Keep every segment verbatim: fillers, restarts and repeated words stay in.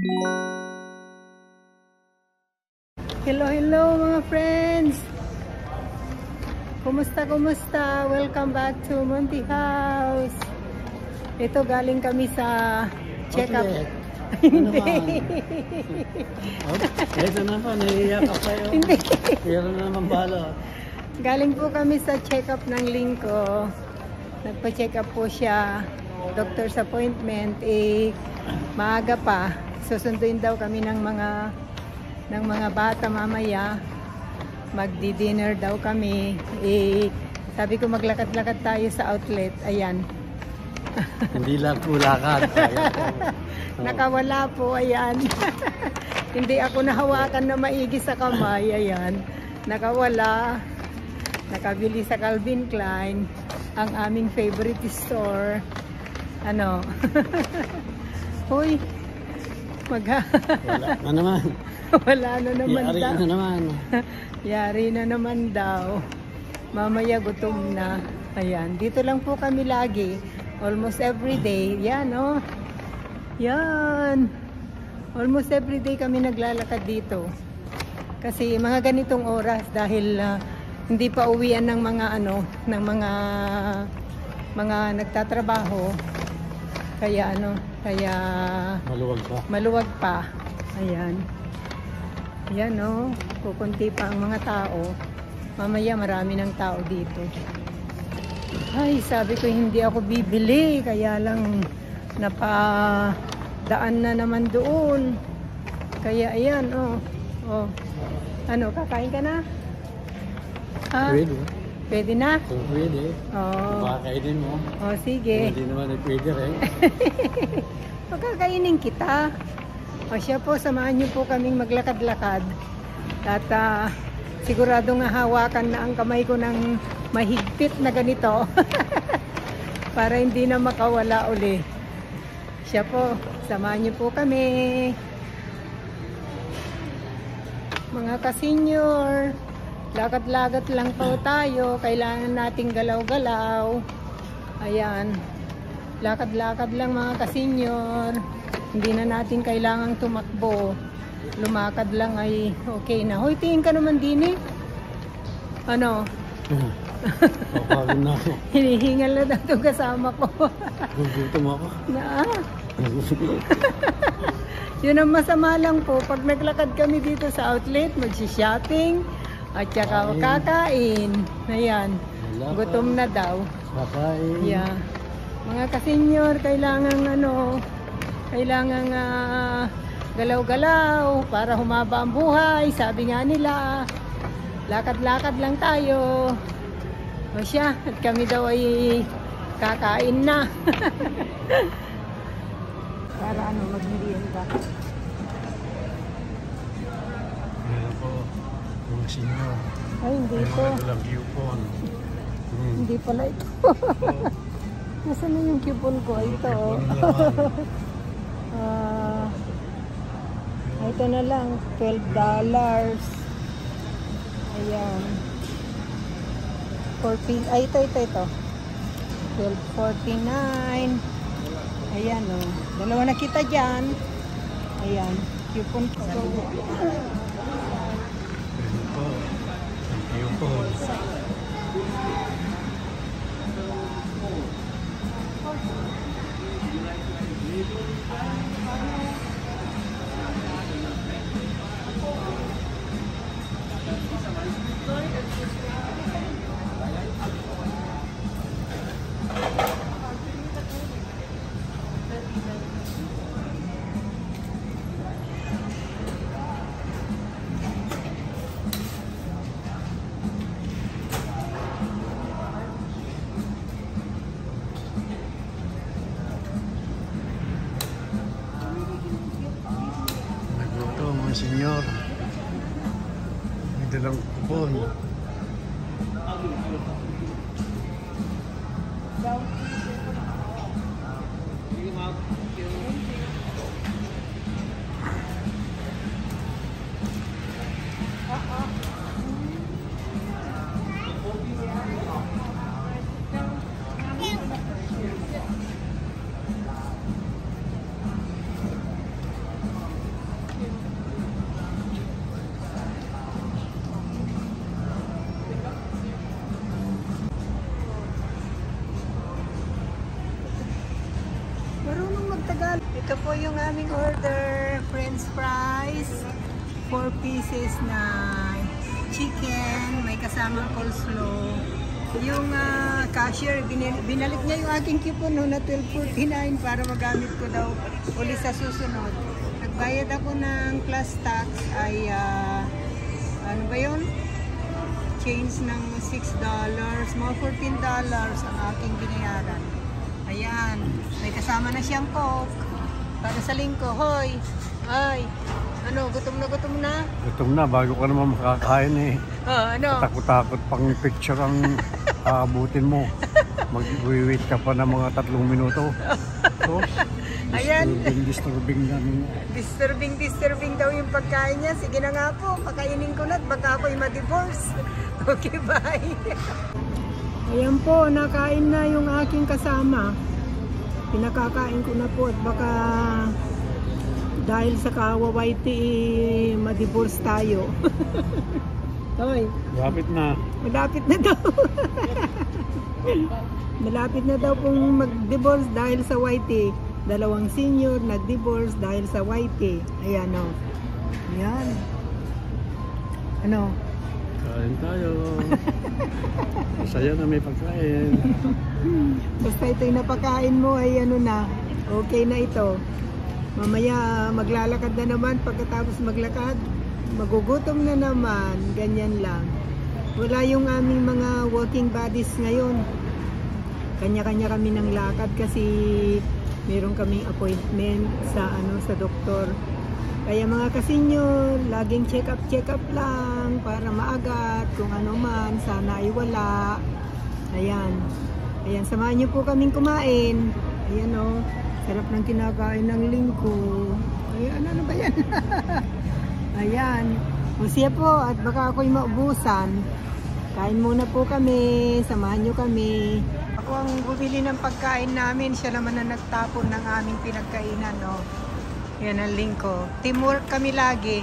Hello, hello mga friends! Kumusta, kumusta? Welcome back to Monty House. Ito, galing kami sa check-up. Hindi. Ito naman, naiiyak ako sa'yo. Hindi. Pero naman bala. Galing po kami sa check-up ng lingko. Nagpa-check up po siya. Doctor's appointment. Eh, maaga pa. Susunduin daw kami ng mga ng mga bata mamaya. Magdi-dinner daw kami. Eh, sabi ko maglakad-lakad tayo sa outlet. Ayan. Hindi lang po lakad. Nakawala po, ayan. Hindi ako nahawakan na maigi sa kamay, ayan. Nakawala. Nakabili sa Calvin Klein, ang aming favorite store. Ano? Hoy, magha. Wala na naman. Wala na naman Yari daw. na naman. Yari na naman daw. Mamaya gutom na. Ayan, dito lang po kami lagi. Almost every day. Yan, oh. Yan. Almost every day kami naglalakad dito. Kasi mga ganitong oras dahil uh, hindi pa uwian ng mga ano, ng mga mga nagtatrabaho. Kaya ano, kaya Maluwag pa. maluwag pa. Ayan. Ayan, oh. Kukunti pa ang mga tao. Mamaya marami ng tao dito. Ay, sabi ko hindi ako bibili, kaya lang napadaan na naman doon. Kaya ayan, oh. Oh. Ano, kakain ka na? Ha? Pwede. Pwede na? Kung pwede. Oh. Pakakainin mo. Oh, sige. Hindi naman ay pwede rin. Pagkakainin kita. O siya po, samahan niyo po kaming maglakad-lakad. At uh, sigurado nga hawakan na ang kamay ko ng mahigpit na ganito. Para hindi na makawala uli. Siya po, samahan niyo po kami. Mga ka-senior, lakad-lakad lang po tayo. Kailangan nating galaw-galaw. Ayan. Lakad-lakad lang mga ka-senior. Hindi na natin kailangang tumakbo. Lumakad lang ay okay na. Hoy, tingin ka naman din eh. Ano? Papagod na ako. Hinihingal na daw itong kasama ko. Gugutom ako. Na. Yun ang masama lang po. Pag naglakad kami dito sa outlet, magsi-shopping at saka kakain. Ayan. Gutom na daw. Kakain. Yeah. Mga ka-senior, kailangan ano, kailangan uh, galaw-galaw para humaba ang buhay. Sabi nga nila, lakad-lakad lang tayo. O siya, at kami daw ay kakain na. Para ano, mag-merienda. Meron po. Mga sinyo. Ay, hindi May po. mga dalang coupon. Hmm. Hindi pala ito. Nasaan na yung coupon ko? Ito. Ah, ito na lang. twelve dollars. Ayan. fourteen. Ay, ito, ito, ito. twelve forty-nine. Ayan, oh. Dalawa na kita dyan. Ayan. Coupon ko. Meron po. Ang coupon. Senyor, may dalang kupon. Tagalog. Ito po yung aming order. French fries. Four pieces na chicken. May kasamang coleslaw. Yung uh, cashier, binalik niya yung aking coupon no, na twelve forty-nine para magamit ko daw ulit sa susunod. Nagbayad ako ng plus tax ay uh, ano ba yun? Change ng six dollars, mga fourteen dollars ang aking binayaran. Ayan, may kasama na siyang coke para sa lingko. Hoy, ay, ano, gutom na gutom na? Gutom na, bago ka naman makakain eh. Oh, ano? Takot-takot pang picture ang aabutin mo. Mag-wait ka pa ng mga tatlong minuto. So, ayan. Disturbing, disturbing na. Disturbing, disturbing daw yung pagkain niya. Sige na nga po, pakainin ko na at baka ako'y ma-divorce. Okay, bye. Ayan po, nakain na yung aking kasama. Pinakakain ko na po at baka dahil sa kawawaiti ma-divorce tayo. Hoy. Malapit na. Malapit na daw. Malapit na daw pong mag-divorce dahil sa Y T. Dalawang senior nag-divorce dahil sa Y T. Ayan o. Ayan. Ano? Kain tayo. Masaya na may pagkain. Basta ito yung napakain mo ay ano na. Okay na ito. Mamaya maglalakad na naman. Pagkatapos maglakad, magugutom na naman. Ganyan lang. Wala yung aming mga working bodies ngayon. Kanya-kanya kami ng lakad kasi meron kaming appointment sa ano sa doktor. Kaya mga kasinyo, laging check up check up lang para maagat kung ano man, sana ay wala. Ayan. Ayan, samahan niyo po kaming kumain. Ayan oh. Sarap ng kinakain ng lingko. Ayan, ano ba yan? Ayan. O siya po, at baka ako'y maubusan. Kain muna po kami. Samahan nyo kami. Ako ang bumili ng pagkain namin. Siya naman na nagtapon ng aming pinagkainan. No? Yan ang lingko. Teamwork kami lagi.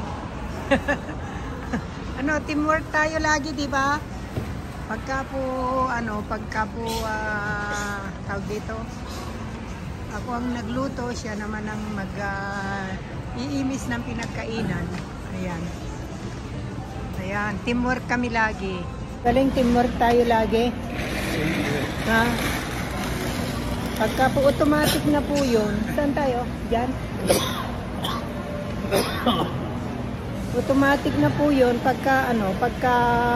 Ano, teamwork tayo lagi, di ba? Pagka po, ano, pagka po, uh, tawag dito, ako ang nagluto, siya naman ang mag-iimis uh, ng pinagkainan. Ayan. Ayan, teamwork kami lagi. Galing teamwork tayo lagi. Ha? Pagka po automatic na po yun. Saan tayo? Diyan? Automatic na po yun pagka ano, pagka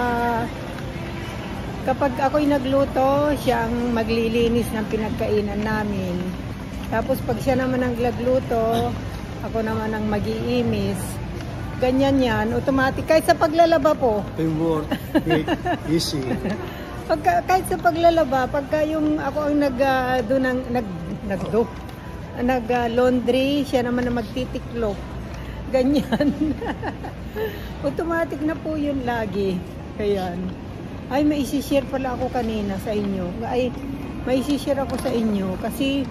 kapag ako'y nagluto, siya ang maglilinis ng pinagkainan namin. Tapos pag siya naman ang nagluto, ako naman ang mag-iimis. Ganyan yan, automatic. Kahit sa paglalaba po. Teamwork, easy. Pagka, kahit sa paglalaba, pagka yung ako ang nag, uh, do ng, nag, nag, do, nag uh, laundry, siya naman ang magtitiklop. Ganyan. Automatic na po yun lagi. Ayan. Ay, may isi-share pala ako kanina sa inyo. Ay, may isi-share ako sa inyo kasi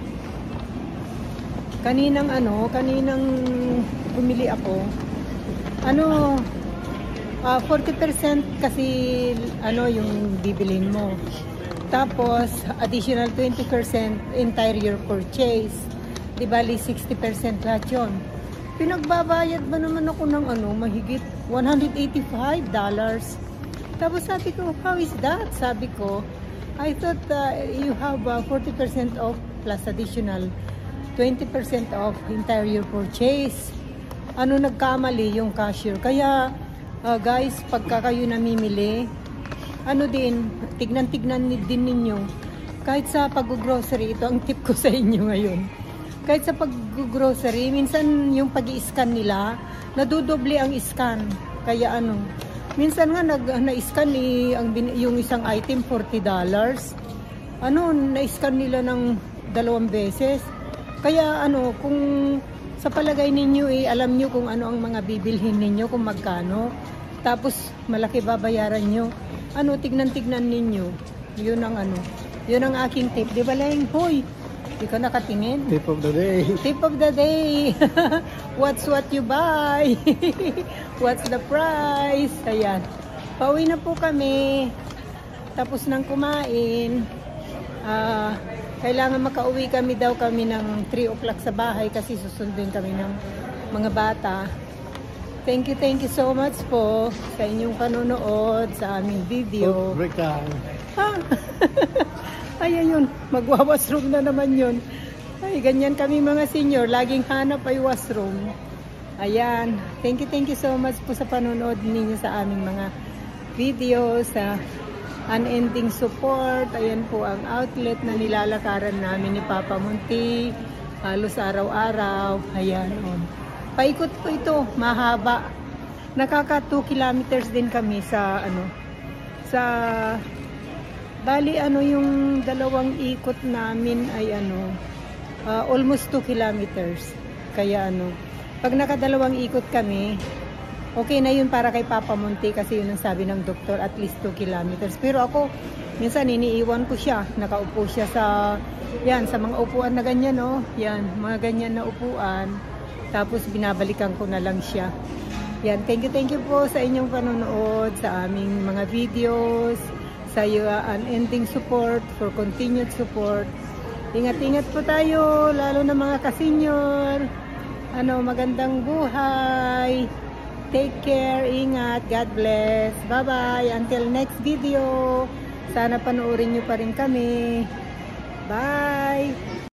kaninang ano, kaninang bumili ako. Ano, uh, forty percent kasi ano yung bibilin mo. Tapos additional twenty percent interior purchase. Di bali sixty percent lahat yun. Pinagbabayad ba naman ako ng ano, mahigit one hundred eighty-five dollars. Tapos sabi ko, how is that? Sabi ko, I thought uh, you have uh, forty percent off plus additional twenty percent off interior purchase. Ano, nagkamali yung cashier. Kaya uh, guys, pagka kayo namimili, ano din, tignan-tignan din ninyo. Kahit sa pag-grocery, ito ang tip ko sa inyo ngayon. Kahit sa pag-grocery, minsan yung pag-i-scan nila, nadudoble ang scan. Kaya ano, minsan nga na-scan ni ang yung isang item forty dollars. Ano, na-scan nila ng dalawang beses. Kaya ano, kung sa palagay ninyo eh, alam nyo kung ano ang mga bibilhin ninyo, kung magkano. Tapos malaki babayaran nyo. Ano, tignan-tignan ninyo. Yun ang ano, yun ang aking tip. Di ba Leng? Hoy, di ka nakatingin. Tip of the day. Tip of the day. What's what you buy? What's the price? Ayan. Pauwi na po kami. Tapos nang kumain. Ah... Uh, kailangan makauwi kami daw kami ng three o'clock sa bahay kasi susundin kami ng mga bata. Thank you, thank you so much po sa inyong panonood sa aming video. Break time. Ah. Ay, ayun, magwa-washroom na naman yun. Ay, ganyan kami mga senior, laging hanap ay washroom. Ayan, thank you, thank you so much po sa panonood ninyo sa aming mga videos, sa unending support. Ayan po ang outlet na nilalakaran namin ni Papa Munti, halos araw-araw. Ayan, on. Paikot po ito, mahaba. Nakaka two kilometers din kami sa ano, sa bali ano yung dalawang ikot namin ay ano, uh, almost two kilometers. Kaya ano, pag nakadalawang ikot kami, okay na yun para kay Papa Munti kasi yun ang sabi ng doktor, at least two kilometers. Pero ako, minsan iniiwan ko siya, nakaupo siya sa, yan, sa mga upuan na ganyan, no? Yan, mga ganyan na upuan. Tapos binabalikan ko na lang siya. Yan, thank you, thank you po sa inyong panonood sa aming mga videos, sa iyo uh, unending support, for continued support. Ingat-ingat po tayo, lalo na mga kasenyor. Ano, magandang buhay. Take care, ingat, God bless. Bye-bye, until next video. Sana panoorin nyo pa rin kami. Bye!